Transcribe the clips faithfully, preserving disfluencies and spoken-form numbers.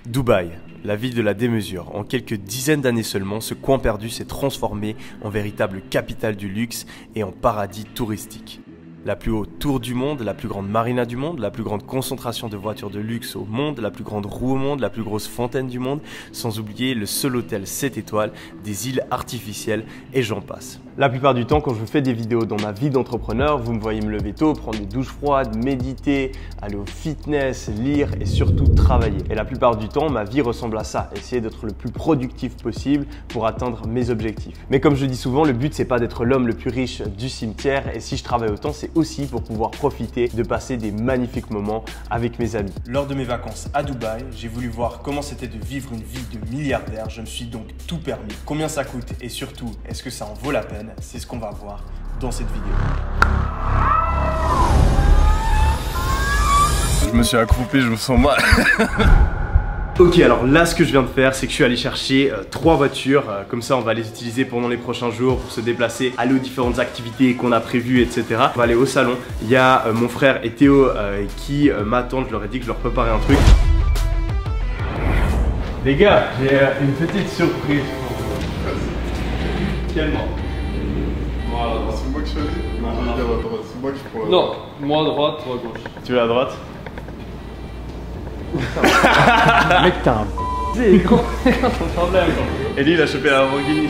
Dubaï, la ville de la démesure. En quelques dizaines d'années seulement, ce coin perdu s'est transformé en véritable capitale du luxe et en paradis touristique. La plus haute tour du monde, la plus grande marina du monde, la plus grande concentration de voitures de luxe au monde, la plus grande roue au monde, la plus grosse fontaine du monde, sans oublier le seul hôtel sept étoiles, des îles artificielles et j'en passe. La plupart du temps, quand je fais des vidéos dans ma vie d'entrepreneur, vous me voyez me lever tôt, prendre des douches froides, méditer, aller au fitness, lire et surtout travailler. Et la plupart du temps, ma vie ressemble à ça, essayer d'être le plus productif possible pour atteindre mes objectifs. Mais comme je dis souvent, le but c'est pas d'être l'homme le plus riche du cimetière et si je travaille autant, c'est aussi pour pouvoir profiter de passer des magnifiques moments avec mes amis. Lors de mes vacances à Dubaï, j'ai voulu voir comment c'était de vivre une vie de milliardaire. Je me suis donc tout permis. Combien ça coûte et surtout, est-ce que ça en vaut la peine? C'est ce qu'on va voir dans cette vidéo. Je me suis accroupi, je me sens mal. Ok, alors là ce que je viens de faire c'est que je suis allé chercher euh, trois voitures, euh, comme ça on va les utiliser pendant les prochains jours pour se déplacer, aller aux différentes activités qu'on a prévues, et cetera. On va aller au salon, il y a euh, mon frère et Théo euh, qui euh, m'attendent, je leur ai dit que je leur préparais un truc. Les gars, j'ai euh, une petite surprise pour vous. Quelle main? Moi à droite. C'est moi qui choisis? Non, non, non. C'est moi qui prends la droite. Non, moi à droite, toi à gauche. Tu veux à droite? Mec, t'as un c'est gros, c'est ton problème. Et lui il a chopé la Lamborghini.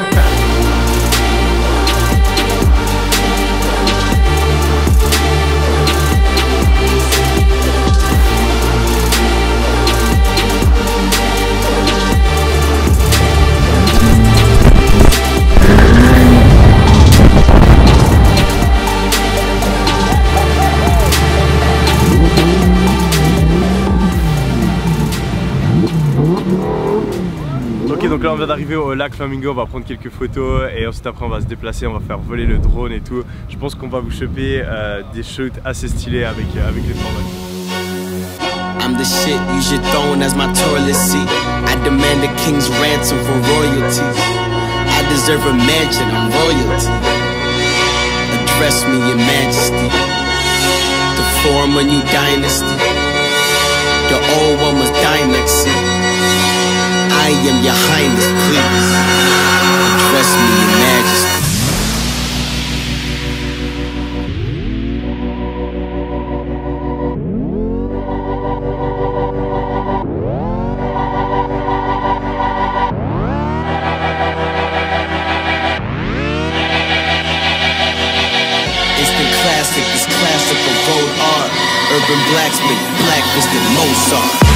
Ok, donc là on vient d'arriver au lac Flamingo, on va prendre quelques photos et ensuite après on va se déplacer, on va faire voler le drone et tout. Je pense qu'on va vous choper euh, des shoots assez stylés avec, euh, avec les formations. I'm the shit, use your throne as my toilet seat. I demand a king's ransom for royalty. I deserve a mansion, I'm royalty. Address me, your majesty. To form a new dynasty. The old one was dynasty. I am your highness, please. Address me, your majesty. Instant classic, this classical gold art. Urban blacksmith, black is the Mozart.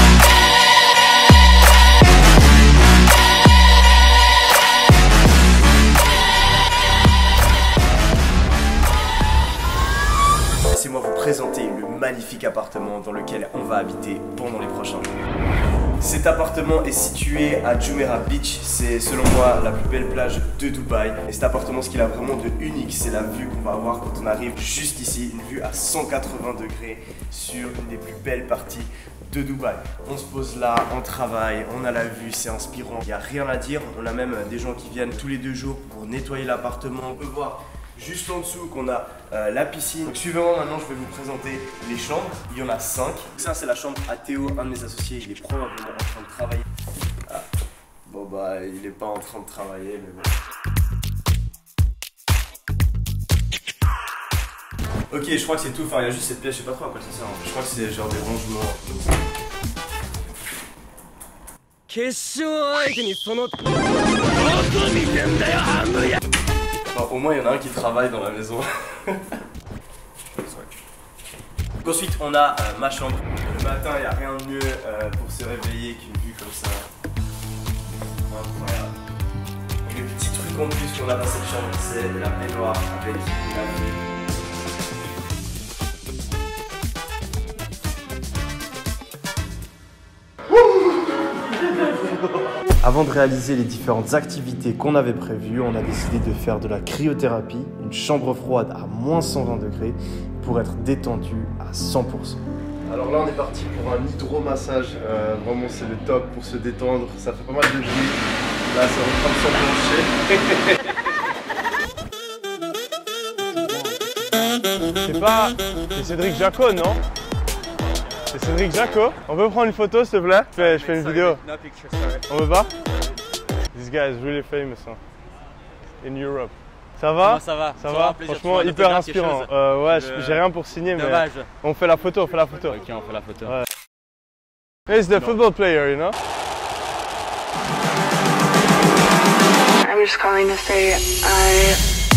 Laissez-moi vous présenter le magnifique appartement dans lequel on va habiter pendant les prochains jours. Cet appartement est situé à Jumeirah Beach, c'est selon moi la plus belle plage de Dubaï. Et cet appartement, ce qu'il a vraiment de unique, c'est la vue qu'on va avoir quand on arrive juste ici, une vue à cent quatre-vingts degrés sur une des plus belles parties de Dubaï. On se pose là, on travaille, on a la vue, c'est inspirant, il n'y a rien à dire. On a même des gens qui viennent tous les deux jours pour nettoyer l'appartement. On peut voir juste en dessous qu'on a euh, la piscine. Donc suivant maintenant je vais vous présenter les chambres. Il y en a cinq. Ça c'est la chambre à Théo, un de mes associés. Il est probablement en train de travailler. Ah. Bon bah il est pas en train de travailler mais bon. Ok, je crois que c'est tout. Enfin il y a juste cette pièce, je sais pas trop à quoi ça sert. Je crois que c'est genre des rangements. Enfin, au moins il y en a un qui travaille dans la maison. Donc ensuite on a euh, ma chambre. Le matin il n'y a rien de mieux euh, pour se réveiller qu'une vue comme ça. Incroyable. Et le petit truc en plus qu'on a dans cette chambre, c'est la baignoire avec la vue. Avant de réaliser les différentes activités qu'on avait prévues, on a décidé de faire de la cryothérapie, une chambre froide à moins cent vingt degrés pour être détendu à cent pour cent. Alors là on est parti pour un hydromassage, euh, vraiment c'est le top pour se détendre, ça fait pas mal de bruit. Là c'est en train de s'enclencher. C'est pas... c'est Cédric Jacot, non? C'est Cédric Jaco, on peut prendre une photo s'il te plaît? Je fais, je fais une vidéo. On veut pas? This guy is really famous hein. In Europe. Ça va? Comment ça va? Ça va? Franchement hyper inspirant. Euh, ouais, je... j'ai rien pour signer Dommage. mais on fait la photo, on fait la photo. Ok, on fait la photo. Ouais. He's the football player, you know? I'm just calling to say I...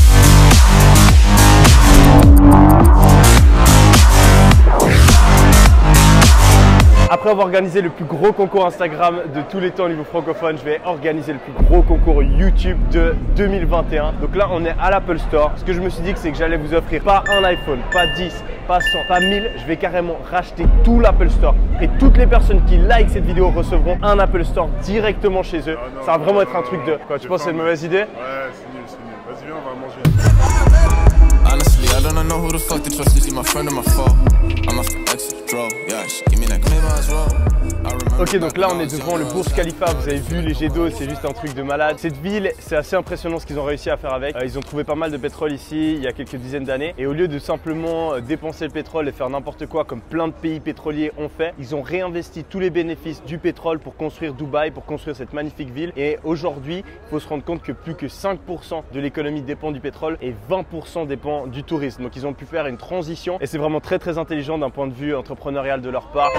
Après avoir organisé le plus gros concours Instagram de tous les temps au niveau francophone, je vais organiser le plus gros concours YouTube de deux mille vingt et un. Donc là, on est à l'Apple Store. Ce que je me suis dit, c'est que j'allais vous offrir pas un iPhone, pas dix, pas cent, pas mille. Je vais carrément racheter tout l'Apple Store. Et toutes les personnes qui like cette vidéo recevront un Apple Store directement chez eux. Ah non, ça va vraiment être un truc de... Quoi, tu penses que c'est une mauvaise idée? Ouais, c'est nul, c'est nul. Vas-y, viens, on va manger. Honestly, I don't know who the fuck to trust. Is he my friend or my foe? I'm off the exit, draw. Yeah, she give me that claim as well. Ok, donc là on est devant le Burj Khalifa, vous avez vu les jets d'eau, c'est juste un truc de malade. Cette ville, c'est assez impressionnant ce qu'ils ont réussi à faire avec. Euh, ils ont trouvé pas mal de pétrole ici il y a quelques dizaines d'années. Et au lieu de simplement dépenser le pétrole et faire n'importe quoi comme plein de pays pétroliers ont fait, ils ont réinvesti tous les bénéfices du pétrole pour construire Dubaï, pour construire cette magnifique ville. Et aujourd'hui, il faut se rendre compte que plus que cinq pour cent de l'économie dépend du pétrole et vingt pour cent dépend du tourisme. Donc ils ont pu faire une transition et c'est vraiment très très intelligent d'un point de vue entrepreneurial de leur part.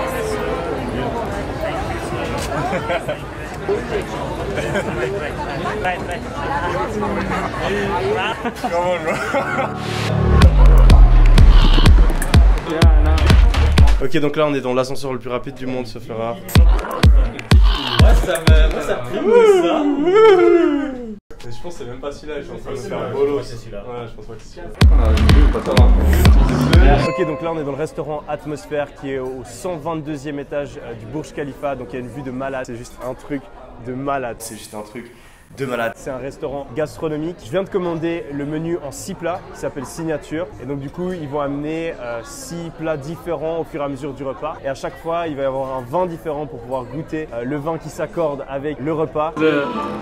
Ok, donc là on est dans l'ascenseur le plus rapide du monde, ce fera. Ouais, ça me. Moi, ça me plaît, ça. Je pense que c'est même pas celui-là, je suis en train de faire un bolo. C'est celui-là. Ouais, je pense pas que c'est celui-là. Ok, donc là on est dans le restaurant Atmosphère qui est au cent vingt-deuxième étage du Burj Khalifa. Donc il y a une vue de malade, c'est juste un truc de malade. C'est juste un truc de malade. C'est un restaurant gastronomique. Je viens de commander le menu en six plats qui s'appelle Signature. Et donc du coup, ils vont amener euh, six plats différents au fur et à mesure du repas. Et à chaque fois, il va y avoir un vin différent pour pouvoir goûter euh, le vin qui s'accorde avec le repas. Le...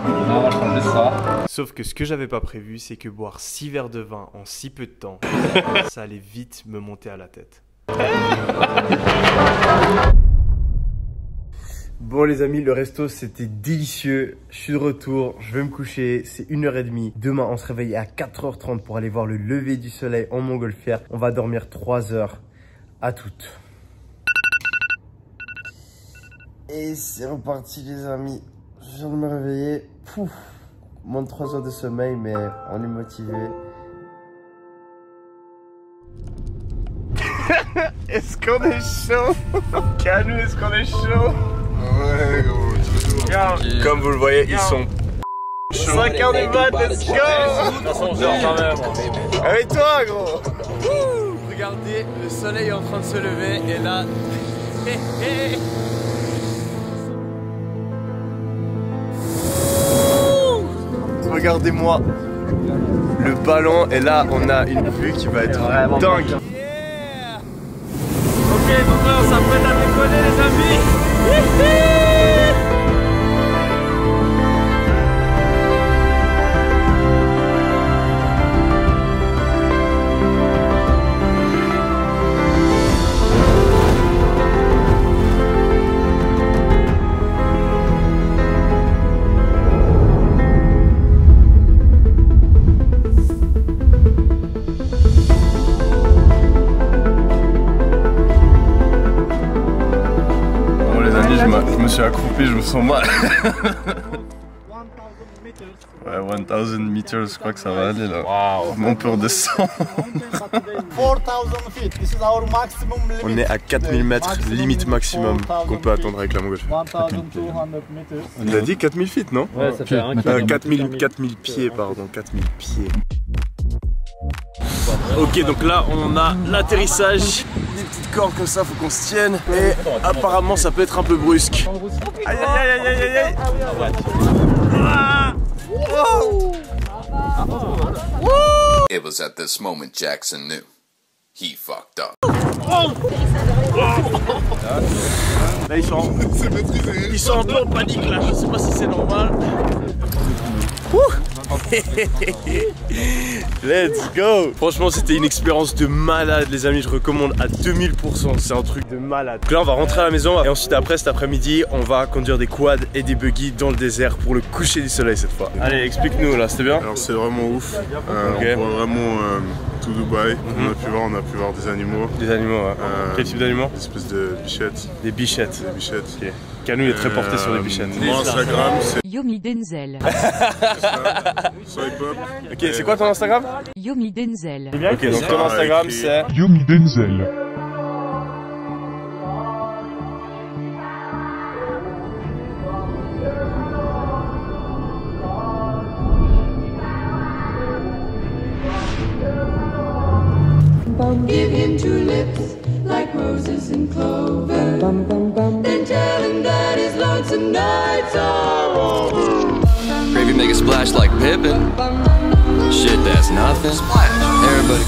Sauf que ce que j'avais pas prévu, c'est que boire six verres de vin en si peu de temps, ça allait vite me monter à la tête. Bon les amis, le resto c'était délicieux, je suis de retour, je vais me coucher, c'est une heure trente. Demain on se réveille à quatre heures trente pour aller voir le lever du soleil en montgolfière. On va dormir trois heures, à toutes. Et c'est reparti les amis, je viens de me réveiller, pouf, moins de trois heures de sommeil mais on est motivé. Est-ce qu'on est chaud? Canu, est-ce qu'on est chaud? Ouais, gros, toujours. Comme vous le voyez, ils sont cinq heures du mat, let's go! De toute façon, on dort quand même. Avec toi, gros! Ouh, regardez, le soleil est en train de se lever et là. Regardez-moi le ballon et là on a une vue qui va être vraiment dingue. Yeah. Ok, donc là on s'apprête à décoller les amis. Je me suis accroupi, je me sens mal. Ouais, mille meters, je crois que ça va aller là. Wow. On peut redescendre. On est à quatre mille mètres, limite maximum qu'on peut attendre avec la montgolfière. On a dit quatre mille feet, non? Ouais, ça fait un euh, quatre mille, quatre mille pieds, pardon, quatre mille pieds. Ok, donc là on a l'atterrissage. Des petites cordes comme ça, faut qu'on se tienne. Et apparemment ça peut être un peu brusque. Aïe aïe aïe aïe aïe aïe. Ah. Wow. It was at this moment Jackson knew he fucked up. Là ils sont, ils sont un peu en panique là, je sais pas si c'est normal. Ouh. Let's go. Franchement c'était une expérience de malade les amis, je recommande à deux mille pour cent, c'est un truc de malade. Donc là on va rentrer à la maison et ensuite après cet après-midi on va conduire des quads et des buggy dans le désert pour le coucher du soleil cette fois. Allez explique-nous là, c'était bien? Alors c'est vraiment ouf, euh, okay. On voit vraiment euh, tout Dubaï, mm-hmm. on a pu voir, on a pu voir des animaux. Des animaux ouais. Euh, Quel type d'animaux? Des espèces de bichettes. Des bichettes. Des bichettes. Okay. Canu est très porté euh, sur les bichettes. Mon Instagram c'est Yomi Denzel. Swipe up. Ok, c'est quoi ton Instagram? Yomi Denzel. Ok, donc ton Instagram c'est Yomi Denzel. Give him two lips like roses and clover. Bum, bum, bum. Then tell him that his lonesome nights are over. Gravy make a splash like Pippin. Shit, that's nothing. Splash. Everybody.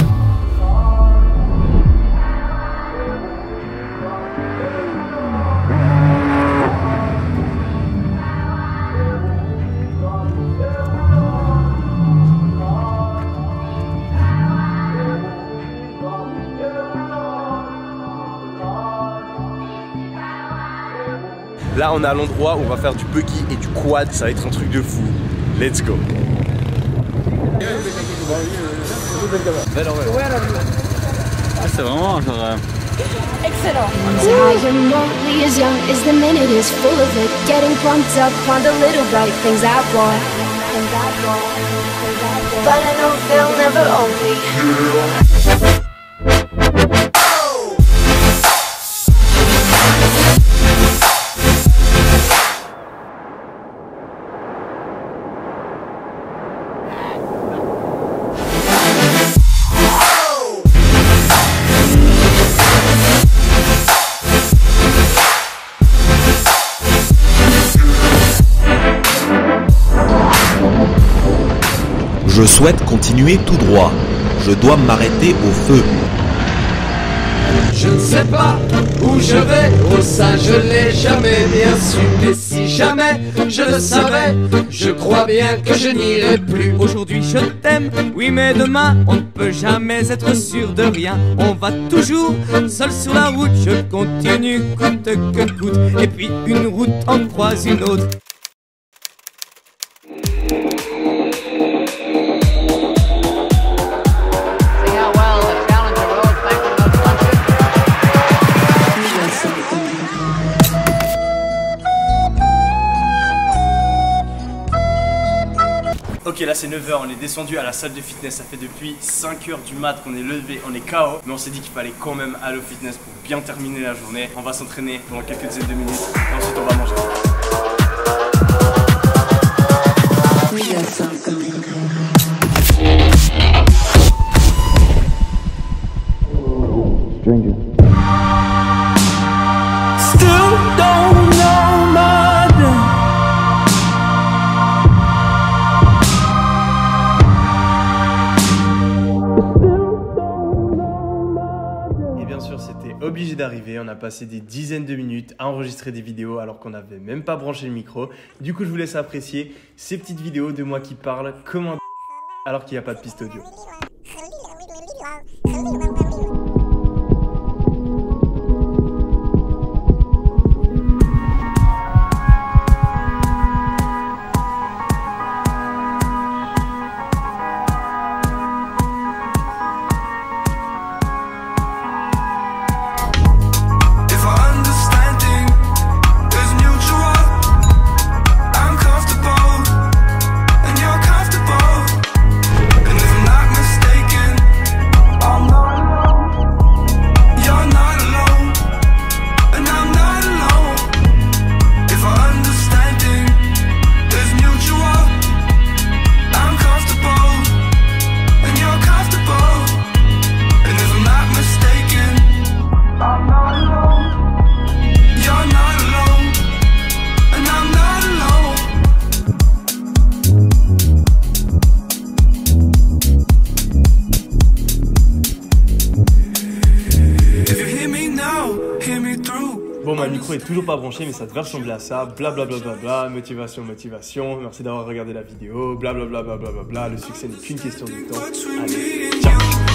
Là on est à l'endroit où on va faire du buggy et du quad, ça va être un truc de fou. Let's go. C'est vraiment genre... Euh... Excellent. As high and lonely, as young as the minute is full of it. Getting pumped up on the little bright things I want. Things I want. Things I want. But I know they'll never own me. Je souhaite continuer tout droit. Je dois m'arrêter au feu. Je ne sais pas où je vais, oh ça je l'ai jamais bien su. Mais si jamais je le savais, je crois bien que je n'irai plus. Aujourd'hui je t'aime, oui mais demain on ne peut jamais être sûr de rien. On va toujours seul sur la route, je continue coûte que coûte. Et puis une route en croise une autre. Ok là c'est neuf heures, on est descendu à la salle de fitness, ça fait depuis cinq heures du mat qu'on est levé, on est K O. Mais on s'est dit qu'il fallait quand même aller au fitness pour bien terminer la journée. On va s'entraîner pendant quelques dizaines de minutes et ensuite on va manger. Stranger. Still don't know my name. Obligé d'arriver, on a passé des dizaines de minutes à enregistrer des vidéos alors qu'on n'avait même pas branché le micro. Du coup je vous laisse apprécier ces petites vidéos de moi qui parle comme un alors qu'il n'y a pas de piste audio. I'm not est toujours pas branché, mais ça devrait ressembler à ça. Blablabla, bla, bla, bla, motivation, motivation. Merci d'avoir regardé la vidéo. Blablabla, bla, bla, bla, bla, bla. Le succès n'est qu'une question de temps. Allez, ciao.